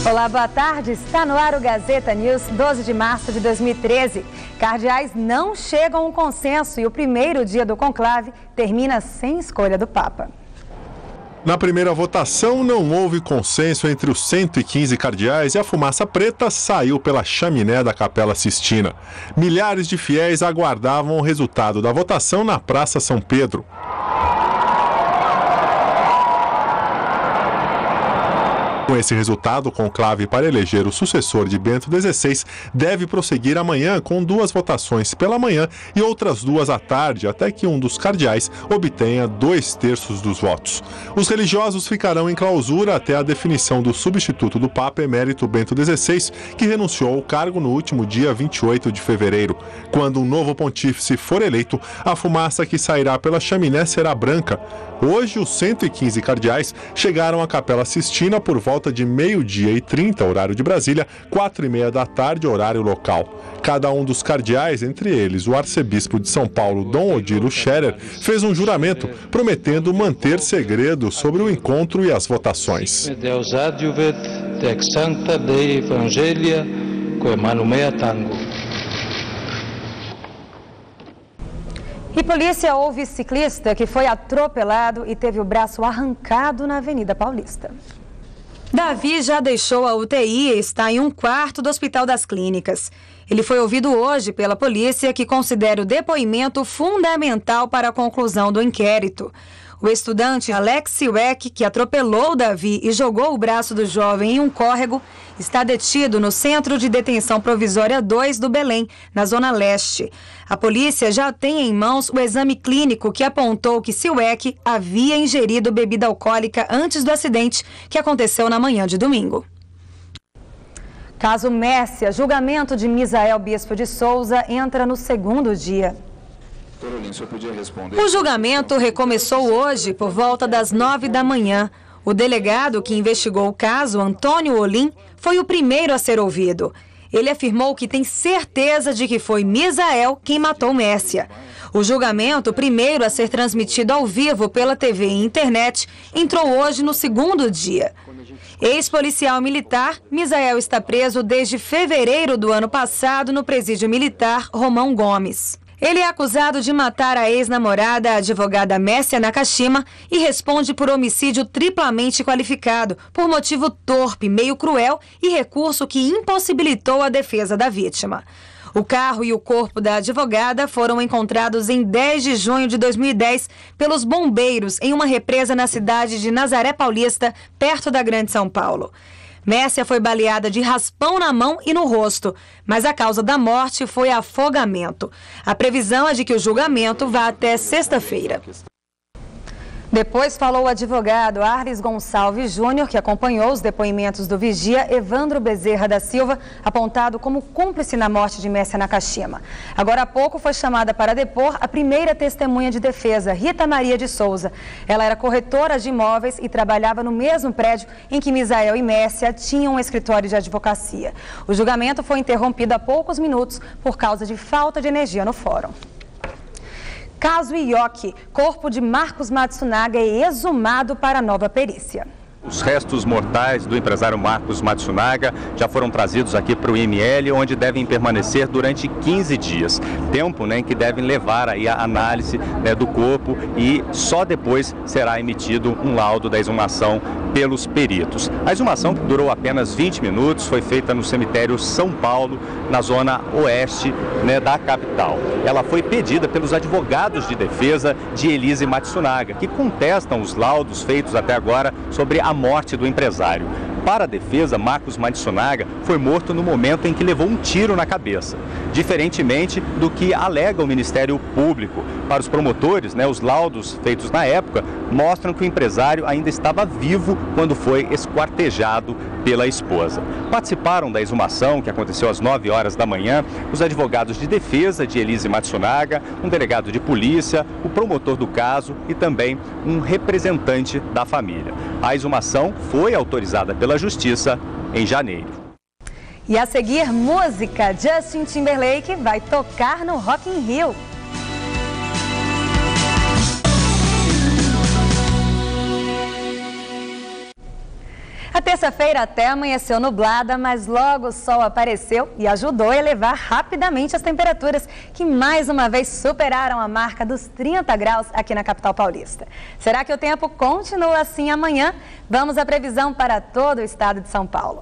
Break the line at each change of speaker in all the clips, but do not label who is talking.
Olá, boa tarde. Está no ar o Gazeta News, 12 de março de 2013. Cardeais não chegam a um consenso e o primeiro dia do conclave termina sem escolha do Papa.
Na primeira votação, não houve consenso entre os 115 cardeais e a fumaça preta saiu pela chaminé da Capela Sistina. Milhares de fiéis aguardavam o resultado da votação na Praça São Pedro. Com esse resultado, o conclave para eleger o sucessor de Bento XVI deve prosseguir amanhã com 2 votações pela manhã e outras 2 à tarde, até que um dos cardeais obtenha 2/3 dos votos. Os religiosos ficarão em clausura até a definição do substituto do Papa Emérito Bento XVI, que renunciou ao cargo no último dia 28 de fevereiro. Quando um novo pontífice for eleito, a fumaça que sairá pela chaminé será branca. Hoje, os 115 cardeais chegaram à Capela Sistina por volta de 12h30, horário de Brasília, 4h30 da tarde, horário local. Cada um dos cardeais, entre eles o arcebispo de São Paulo, Dom Odilo Scherer, fez um juramento, prometendo manter segredo sobre o encontro e as votações.
Deus adjuvet, ex sancta Dei Evangelia, coemanumea tango.
E polícia houve ciclista que foi atropelado e teve o braço arrancado na Avenida Paulista. Davi já deixou a UTI e está em um quarto do Hospital das Clínicas. Ele foi ouvido hoje pela polícia, que considera o depoimento fundamental para a conclusão do inquérito. O estudante Alex Siwek, que atropelou Davi e jogou o braço do jovem em um córrego, está detido no Centro de Detenção Provisória 2 do Belém, na Zona Leste. A polícia já tem em mãos o exame clínico que apontou que Siwek havia ingerido bebida alcoólica antes do acidente, que aconteceu na manhã de domingo. Caso Mércia, julgamento de Misael Bispo de Souza entra no segundo dia. O julgamento recomeçou hoje por volta das 9 da manhã. O delegado que investigou o caso, Antônio Olim, foi o primeiro a ser ouvido. Ele afirmou que tem certeza de que foi Misael quem matou Mércia. O julgamento, primeiro a ser transmitido ao vivo pela TV e internet, entrou hoje no segundo dia. Ex-policial militar, Misael está preso desde fevereiro do ano passado no presídio militar Romão Gomes. Ele é acusado de matar a ex-namorada, a advogada Mércia Nakashima, e responde por homicídio triplamente qualificado, por motivo torpe, meio cruel e recurso que impossibilitou a defesa da vítima. O carro e o corpo da advogada foram encontrados em 10 de junho de 2010 pelos bombeiros em uma represa na cidade de Nazaré Paulista, perto da Grande São Paulo. Mércia foi baleada de raspão na mão e no rosto, mas a causa da morte foi afogamento. A previsão é de que o julgamento vá até sexta-feira. Depois falou o advogado Arles Gonçalves Júnior, que acompanhou os depoimentos do vigia Evandro Bezerra da Silva, apontado como cúmplice na morte de Mércia Nakashima. Agora há pouco foi chamada para depor a primeira testemunha de defesa, Rita Maria de Souza. Ela era corretora de imóveis e trabalhava no mesmo prédio em que Misael e Mércia tinham um escritório de advocacia. O julgamento foi interrompido há poucos minutos por causa de falta de energia no fórum. Caso Ioki, corpo de Marcos Matsunaga é exumado para nova perícia.
Os restos mortais do empresário Marcos Matsunaga já foram trazidos aqui para o IML, onde devem permanecer durante 15 dias. Tempo, em que devem levar aí a análise do corpo e só depois será emitido um laudo da exumação pelos peritos. A exumação, que durou apenas 20 minutos, foi feita no cemitério São Paulo, na zona oeste da capital. Ela foi pedida pelos advogados de defesa de Elise Matsunaga, que contestam os laudos feitos até agora sobre a morte do empresário. Para a defesa, Marcos Matsunaga foi morto no momento em que levou um tiro na cabeça, diferentemente do que alega o Ministério Público. Para os promotores, os laudos feitos na época mostram que o empresário ainda estava vivo quando foi esquartejado pela esposa. Participaram da exumação, que aconteceu às 9 horas da manhã, os advogados de defesa de Elise Matsunaga, um delegado de polícia, o promotor do caso e também um representante da família. A exumação foi autorizada pela Justiça em janeiro.
E a seguir, música. Justin Timberlake vai tocar no Rock in Rio. A terça-feira até amanheceu nublada, mas logo o sol apareceu e ajudou a elevar rapidamente as temperaturas, que mais uma vez superaram a marca dos 30 graus aqui na capital paulista. Será que o tempo continua assim amanhã? Vamos à previsão para todo o estado de São Paulo.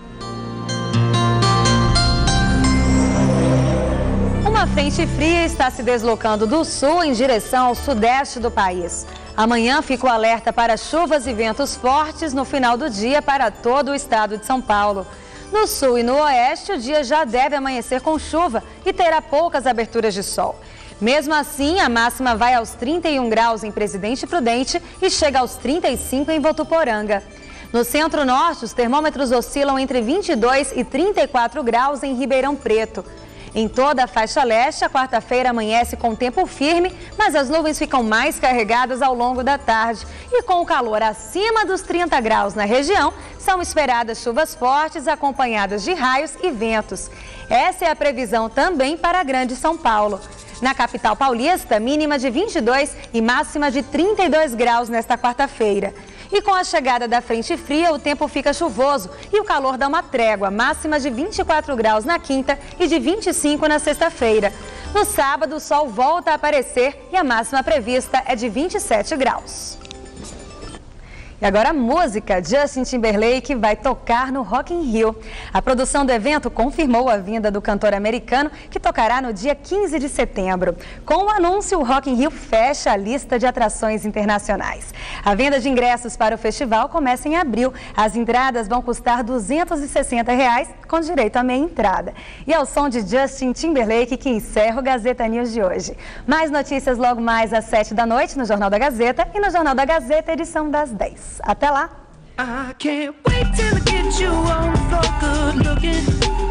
Uma frente fria está se deslocando do sul em direção ao sudeste do país. Amanhã fica o alerta para chuvas e ventos fortes no final do dia para todo o estado de São Paulo. No sul e no oeste, o dia já deve amanhecer com chuva e terá poucas aberturas de sol. Mesmo assim, a máxima vai aos 31 graus em Presidente Prudente e chega aos 35 em Votuporanga. No centro-norte, os termômetros oscilam entre 22 e 34 graus em Ribeirão Preto. Em toda a faixa leste, a quarta-feira amanhece com tempo firme, mas as nuvens ficam mais carregadas ao longo da tarde. E com o calor acima dos 30 graus na região, são esperadas chuvas fortes acompanhadas de raios e ventos. Essa é a previsão também para a Grande São Paulo. Na capital paulista, mínima de 22 e máxima de 32 graus nesta quarta-feira. E com a chegada da frente fria, o tempo fica chuvoso e o calor dá uma trégua, máxima de 24 graus na quinta e de 25 na sexta-feira. No sábado, o sol volta a aparecer e a máxima prevista é de 27 graus. E agora a música. Justin Timberlake vai tocar no Rock in Rio. A produção do evento confirmou a vinda do cantor americano, que tocará no dia 15 de setembro. Com o anúncio, o Rock in Rio fecha a lista de atrações internacionais. A venda de ingressos para o festival começa em abril. As entradas vão custar R$ 260, com direito à meia entrada. E é o som de Justin Timberlake que encerra o Gazeta News de hoje. Mais notícias logo mais às 7 da noite no Jornal da Gazeta e no Jornal da Gazeta, edição das 10. Até lá!
I can't wait till I get you on the floor, good looking.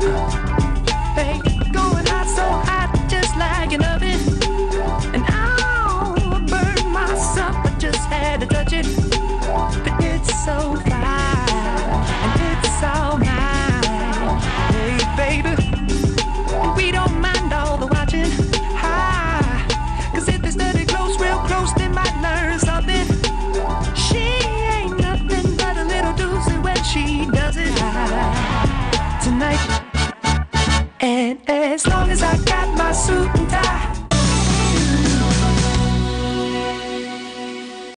Hey, going hot, so hot, just like an oven. And I'll burn myself, I just had to touch it. But it's so fine, and it's all mine. Hey, baby, we don't mind all the watching. Hi, 'cause if they study close, real close, they might learn something. She does it tonight. And as long as I got my suit and tie,